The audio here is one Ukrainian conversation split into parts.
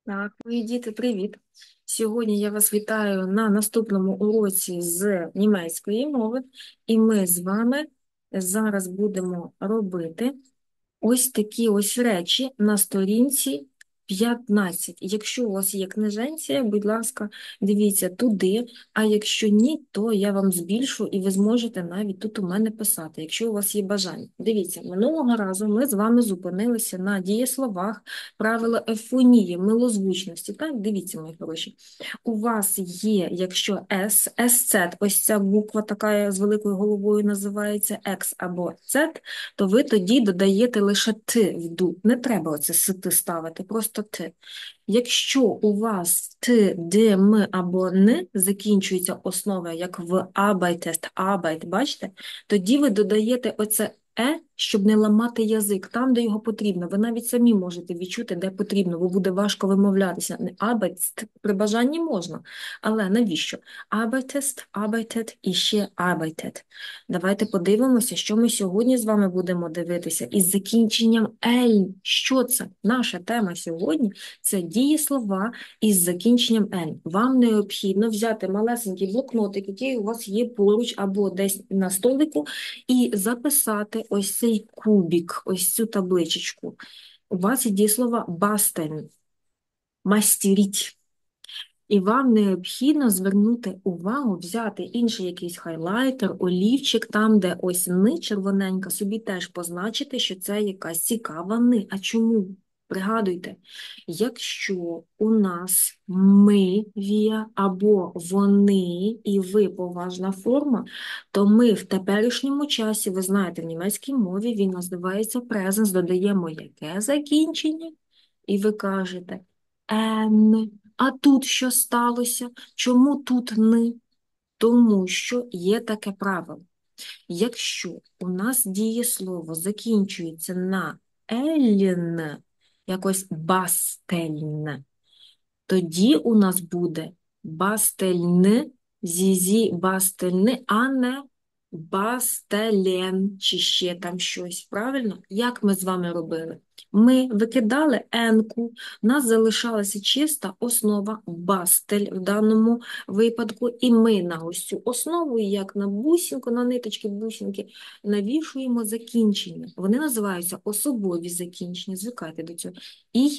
Так, мої діти, привіт! Сьогодні я вас вітаю на наступному уроці з німецької мови, і ми з вами зараз будемо робити ось такі ось речі на сторінці 15. Якщо у вас є книженція, будь ласка, дивіться туди, а якщо ні, то я вам збільшу і ви зможете навіть тут у мене писати, якщо у вас є бажання. Дивіться, минулого разу ми з вами зупинилися на дієсловах, правила ефонії, милозвучності. Так, дивіться, мої хороші. У вас є, якщо SZ, ось ця буква така з великою головою називається X або Z, то ви тоді додаєте лише «т» в ду. Не треба оце «ст» ставити, просто «т». Якщо у вас «т», «д», «м» або «н» закінчується основа, як в «arbeitest», «arbeit», бачите, тоді ви додаєте оце щоб не ламати язик там, де його потрібно. Ви навіть самі можете відчути, де потрібно, бо буде важко вимовлятися. Не «arbeitest» при бажанні можна, але навіщо? «Arbeitest», «arbeitet» і ще «arbeitet». Давайте подивимося, що ми сьогодні з вами будемо дивитися із закінченням «ель». Що це? Наша тема сьогодні – це дієслова із закінченням «ель». Вам необхідно взяти малесенький блокнотик, який у вас є поруч або десь на столику, і записати ось цей кубик, ось цю табличечку. У вас є дієслова «бастен», «мастеріть». І вам необхідно звернути увагу, взяти інший якийсь хайлайтер, олівчик, там, де ось «ни» червоненька, собі теж позначити, що це якась цікава «ни». А чому? Пригадуйте, якщо у нас «ми» вія або «вони» і «ви» поважна форма, то ми в теперішньому часі, ви знаєте, в німецькій мові він називається presens, додаємо яке закінчення? І ви кажете «ен». А тут що сталося? Чому тут «ни»? Тому що є таке правило. Якщо у нас дієслово закінчується на «ельн», якось «бастельн», тоді у нас буде «бастельн», «зізі бастельни», а не «бастелен» чи ще там щось. Правильно? Як ми з вами робили? Ми викидали «енку», у нас залишалася чиста основа «бастель» в даному випадку, і ми на ось цю основу, як на бусинку, на ниточки бусинки, навішуємо закінчення. Вони називаються особові закінчення, звикайте до цього. І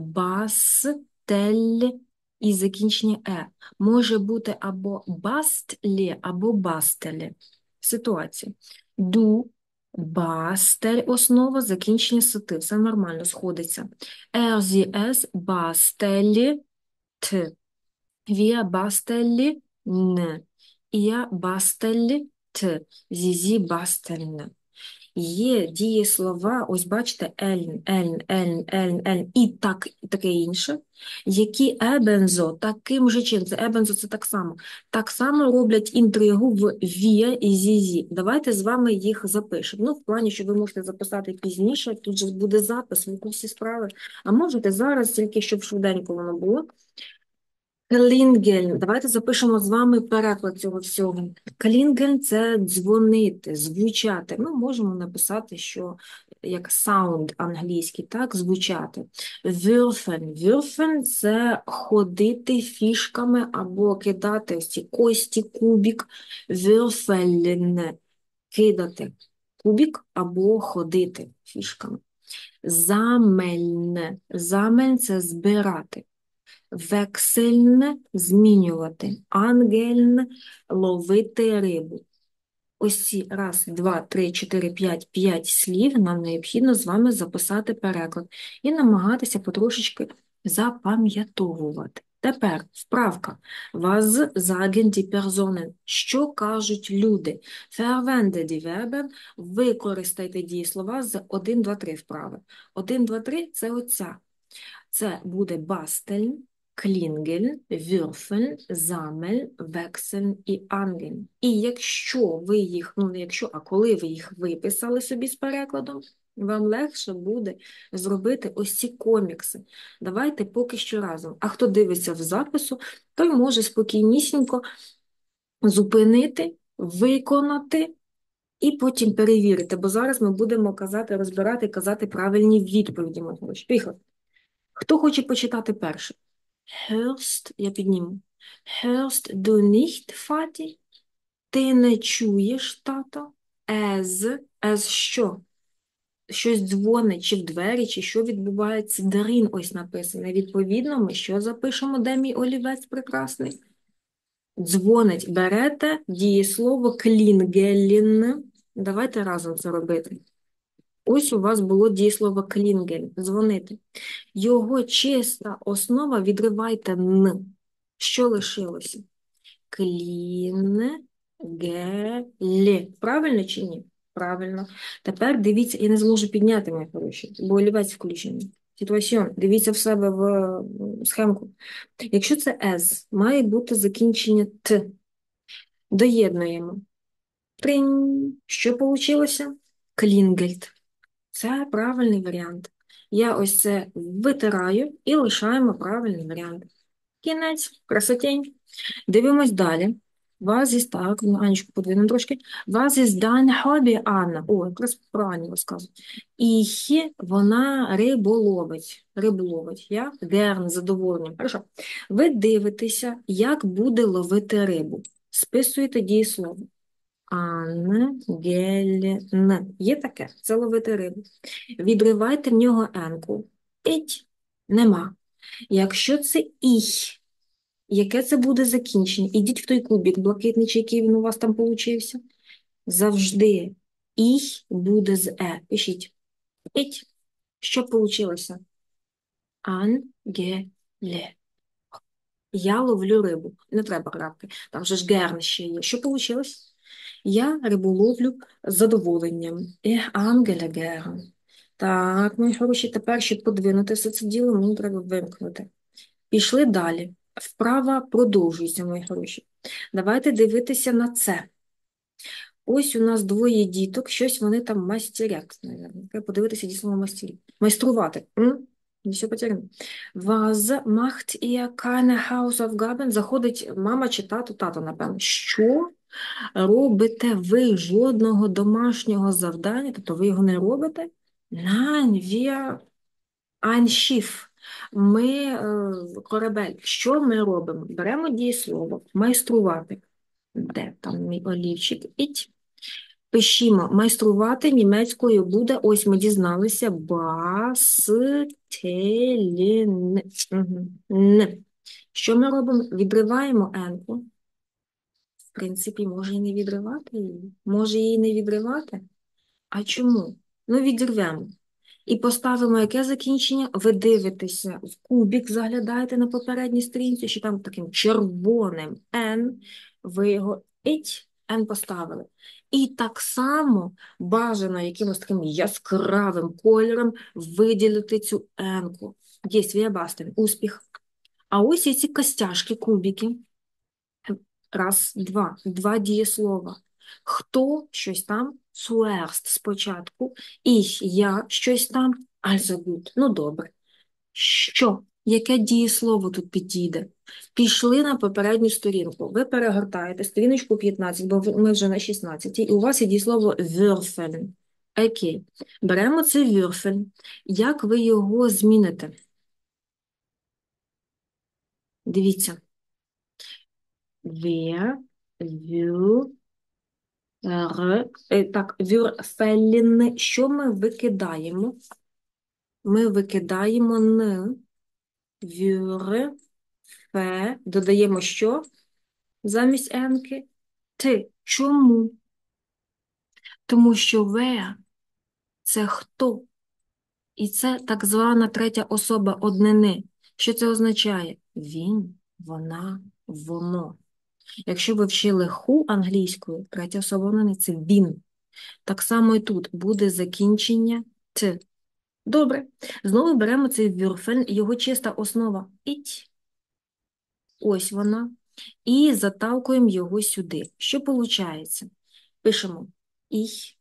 «бастель» і закінчення може бути або «бастлі», або «бастелі». Ситуація. «Ду», «бастель» основа, закінчення «сити». Все нормально, сходиться. «Ерзі-ес», «бастелі», «т». «Вія бастелі», «н». «Ія бастелі», «т». «Зізі бастельне». Є дієслова, ось бачите, ельн, ельн, ельн, ельн, ельн і таке інше, які ебензо, таким же чином, це ебензо це так само роблять інтригу в вія і зізі. Давайте з вами їх запишемо. Ну, в плані, що ви можете записати пізніше, тут же буде запис, ви всі справи, а можете зараз, тільки щоб швиденько воно було. Клінгель. Давайте запишемо з вами переклад цього всього. Клінгель – це дзвонити, звучати. Ми можемо написати, що як sound англійський, так, звучати. Würfeln. Würfeln – це ходити фішками або кидати ось ці кості, кубик. Würfeln – кидати кубик або ходити фішками. Sammeln. Sammeln – це збирати. Вексельне – змінювати, ангельне – ловити рибу. Ось ці раз, два, три, чотири, п'ять слів нам необхідно з вами записати переклад і намагатися потрошечки запам'ятовувати. Тепер вправка. Was sagen die Personen? Що кажуть люди? Verwende die Verben. Використайте дієслова з 1, 2, 3 вправи. 1, 2, 3 – це оця. Це буде basteln, klingeln, würfeln, sammeln, wechseln і angeln. І якщо ви їх, ну не якщо, а коли ви їх виписали собі з перекладом, вам легше буде зробити ось ці комікси. Давайте поки що разом. А хто дивиться в запису, той може спокійнісінько зупинити, виконати і потім перевірити, бо зараз ми будемо розбирати, казати правильні відповіді. Поїхали. Хто хоче почитати перше? Hörst, я підніму. Hörst du nicht, Vati? Ти не чуєш, тато? As що? Щось дзвонить, чи в двері, чи що відбувається? Дарін ось написано. Відповідно, ми що запишемо, де мій олівець прекрасний? Дзвонить. Берете дієслово клінгелін. Давайте разом це робити. Ось у вас було дієслово клінгель. Дзвонити. Його чиста основа відривайте «н». Що лишилося? Клінгель. Правильно чи ні? Правильно. Тепер дивіться, я не зможу підняти, мої хороші, бо олівець включений. Ситуаціон. Дивіться в себе в схемку. Якщо це «с», має бути закінчення «т». Доєднуємо. Тринь. Що вийшло? Клінгельт. Це правильний варіант. Я ось це витираю і лишаємо правильний варіант. Кінець, красотень. Дивимось далі. Was ist, так, Анечку подвинемо трошки. Was ist dein Hobby, Анна? О, якраз правильно розказую. Ich, вона риболовить. Риболовить. Я gern, з задоволенням. Хорошо. Ви дивитеся, як буде ловити рибу. Списуєте дієслово. Ангельн. Є таке? Це ловити рибу. Відривайте в нього енку. Іть. Нема. Якщо це «іх», яке це буде закінчення? Ідіть в той кубик блакитний, чи який він у вас там получився. Завжди «іх» буде з «е». Пишіть. «Іть». Що получилося? Ангеле. Я ловлю рибу. Не треба крапки. Там же ж герн ще є. Що вийшло? Я рибу ловлю з задоволенням. Ангеля герн. Так, мої хороші, тепер, щоб подвинути все це діло, мені треба вимкнути. Пішли далі. Вправа продовжується, мої хороші. Давайте дивитися на це. Ось у нас двоє діток, щось вони там мастерять, мабуть. Треба подивитися дійсно мастерів. Майструвати. Не все потеряно. Was macht ihr keine Hausaufgaben? Заходить мама чи тато, напевно. Що робите ви жодного домашнього завдання? Тобто ви його не робите? Nein, wir ein Schiff. Ми корабель. Що ми робимо? Беремо дієслово. Майструвати. Де там мій олівчик? Іть. Пишімо, майструвати німецькою буде, ось ми дізналися, бастелін. Що ми робимо? Відриваємо енку. В принципі, може і не відривати її. Може її не відривати? А чому? Ну, відірвемо. І поставимо яке закінчення? Ви дивитеся в кубик, заглядаєте на попередній сторінці, що там таким червоним «Н», ви його «іть», «Н» поставили. І так само бажано якимось таким яскравим кольором виділити цю «Н-ку». Дійствія бастин, успіх. А ось є ці костяшки, кубики. Раз, два дієслова. Хто щось там, zuerst спочатку, ich, я щось там, also gut, ну добре. Що? Яке дієслово тут підійде? Пішли на попередню сторінку. Ви перегортаєте сторіночку 15, бо ми вже на 16, і у вас є дієслово würfeln. Окей. Беремо це würfeln. Як ви його зміните? Дивіться. Wer will так, würfeln. Що ми викидаємо? Ми викидаємо «н». Würfe. Додаємо що? Замість «енки»? «Ти». Чому? Тому що «wer» – це «хто». І це так звана третя особа однини. Що це означає? Він, вона, воно. Якщо ви вчили who англійською, третя особа однини – це він. Так само і тут буде закінчення «т». Добре. Знову беремо цей würfeln, його чиста основа «іть». Ось вона. І заталкуємо його сюди. Що виходить? Пишемо «ich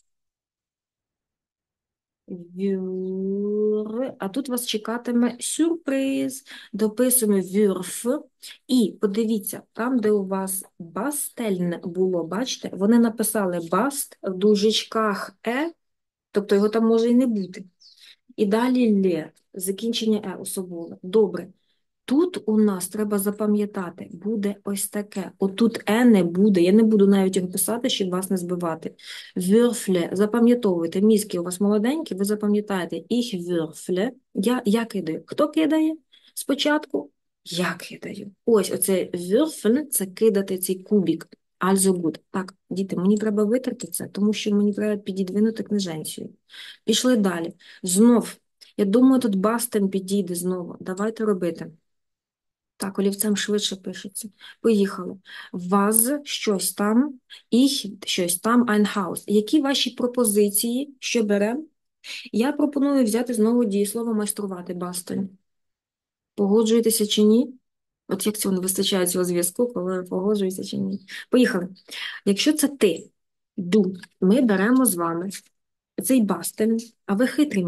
würde», а тут вас чекатиме сюрприз. Дописуємо «würf». І подивіться, там, де у вас «бастельн» було, бачите, вони написали «баст» в дужечках «е», тобто його там може і не бути. І далі лє, закінчення е особове. Добре. Тут у нас треба запам'ятати, буде ось таке. Отут е не буде, я не буду навіть його писати, щоб вас не збивати. Würfle, запам'ятовуйте, мізки у вас молоденькі, ви запам'ятаєте, ich würfle, я кидаю. Хто кидає спочатку? Я кидаю. Ось оце würfeln – це кидати цей кубик. Also gut. Так, діти, мені треба витерти це, тому що мені треба підідвинути книженцію. Пішли далі. Знов. Я думаю, тут бастен підійде знову. Давайте робити. Так, олівцем швидше пишеться. Поїхали. Was щось там, ich щось там, ein Haus. Які ваші пропозиції? Що беремо? Я пропоную взяти знову дієслово майструвати, бастон. Погоджуєтеся чи ні? От як цього не вистачає цього зв'язку, коли погоджуєтеся чи ні. Поїхали. Якщо це ти, du, ми беремо з вами цей бастен, а ви хитрий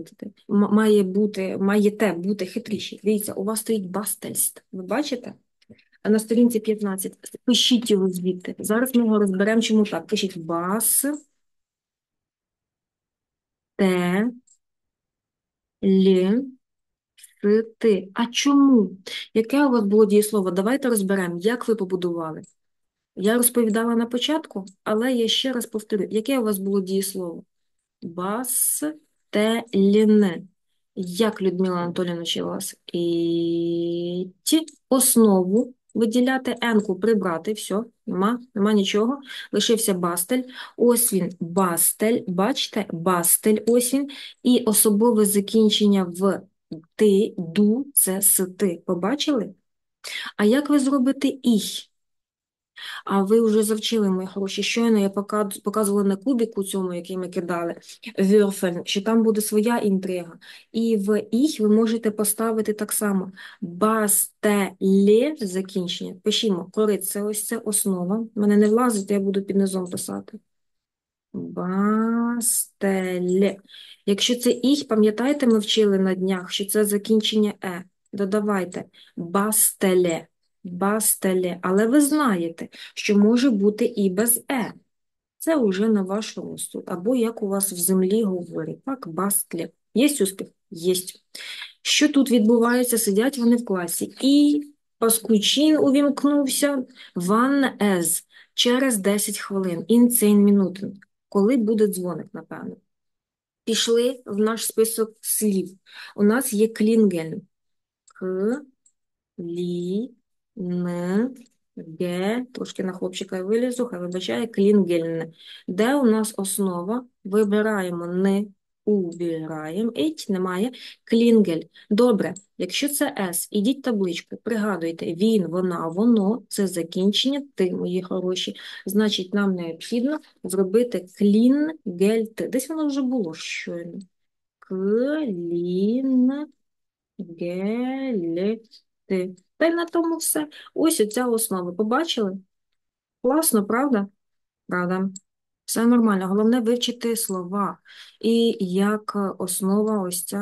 маєте бути хитріші. Дивіться, у вас стоїть бастельст. Ви бачите? А на сторінці 15. Пишіть його звідти. Зараз ми його розберемо, чому так. Пишіть бас, те, лі, ти. А чому? Яке у вас було дієслово? Давайте розберемо, як ви побудували. Я розповідала на початку, але я ще раз повторю. Яке у вас було дієслово? Бастеліне. Як Людмила Анатоліївна вчила вас? І основу виділяти, енку прибрати, все, нема нічого, лишився бастель. Ось він, бастель, бачите, бастель, ось він. І особове закінчення в ти, ду, це сити. Побачили? А як ви зробите «іх»? А ви вже завчили, мої хороші. Щойно я показувала на кубіку цьому, який ми кидали, Würfeln, що там буде своя інтрига. І в «їх» ви можете поставити так само. Бастеле, закінчення. Пишімо, корит, це ось це основа. В мене не влазить, я буду під низом писати. Бастеле. Якщо це «їх», пам'ятаєте, ми вчили на днях, що це закінчення «е». Додавайте бастеле. Бастеле. Але ви знаєте, що може бути і без «е». Це вже на ваш розсуд. Або як у вас в землі говорять. Так, бастле. Є успіх? Єсть. Що тут відбувається? Сидять вони в класі. І Паскучин увімкнувся ван ез через 10 хвилин. In 10 Minuten. Коли буде дзвоник, напевно. Пішли в наш список слів. У нас є клінген. К, лі, н, ге, трошки на хлопчика вилізу, хай вибачає, клінгельне. Де у нас основа? Вибираємо не, убираємо, іть, немає, клінгель. Добре, якщо це «с», ідіть табличку, пригадуйте, він, вона, воно, це закінчення, ти, мої хороші, значить, нам необхідно зробити клінгельт. Десь воно вже було щойно. Клінгельт. Та й на тому все. Ось оця основа. Побачили? Класно, правда? Правда. Все нормально. Головне вивчити слова. І як основа ось ця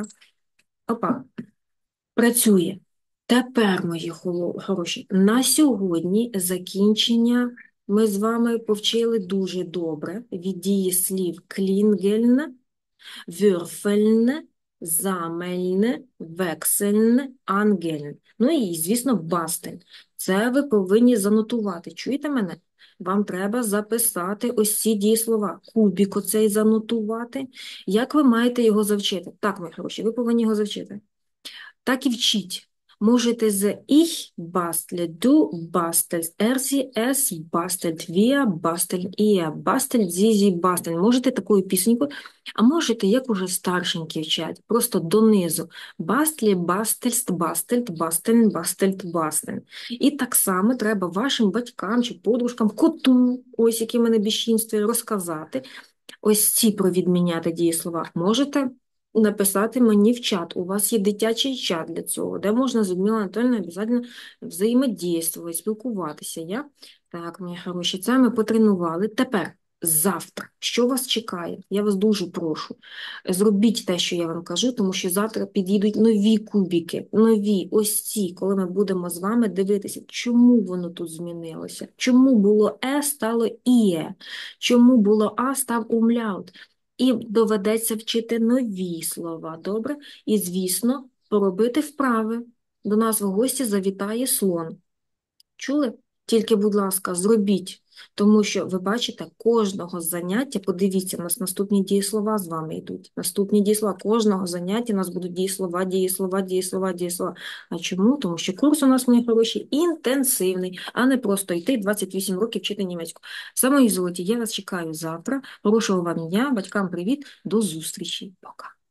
працює. Тепер, мої хороші, на сьогодні закінчення ми з вами повчили дуже добре від дієслів клінгельн, würfeln, sammeln, wechseln, angeln. Ну і, звісно, basteln. Це ви повинні занотувати. Чуєте мене? Вам треба записати ось ці дієслова. Кубік оцей занотувати. Як ви маєте його завчити? Так, мої хороші, ви повинні його завчити. Так і вчіть. Можете з ich bastle, du bastelst, er, sie, es bastelt, wir basteln, ihr bastelt, sie basteln. Можете такою пісенькою, а можете, як уже старшенькі вчать, просто донизу. Бастлі, бастельст, бастельт, бастельн, бастельт, бастельн. І так само треба вашим батькам чи подружкам, коту, ось які в мене більшінстві, розказати. Ось ці провідміняти дієслова. Можете написати мені в чат. У вас є дитячий чат для цього, де можна з Людмилою Анатоліївною обов'язково взаємодійствувати, спілкуватися. Так, мої хороші, це ми потренували. Тепер, завтра, що вас чекає? Я вас дуже прошу. Зробіть те, що я вам кажу, тому що завтра підійдуть нові кубики, нові, ось ці, коли ми будемо з вами дивитися, чому воно тут змінилося, чому було «е» стало «іє», чому було «а» став «умляут». І доведеться вчити нові слова, добре? І, звісно, поробити вправи. До нас в гості завітає слон. Чули? Тільки, будь ласка, зробіть, тому що, ви бачите, кожного заняття, подивіться, у нас наступні дієслова з вами йдуть. Наступні дієслова, кожного заняття у нас будуть дієслова, дієслова, дієслова, дієслова. А чому? Тому що курс у нас, мої хороші, інтенсивний, а не просто йти 28 років вчити німецьку. Саме золоті, я вас чекаю завтра. Хорошого вам дня, батькам привіт, до зустрічі. Пока.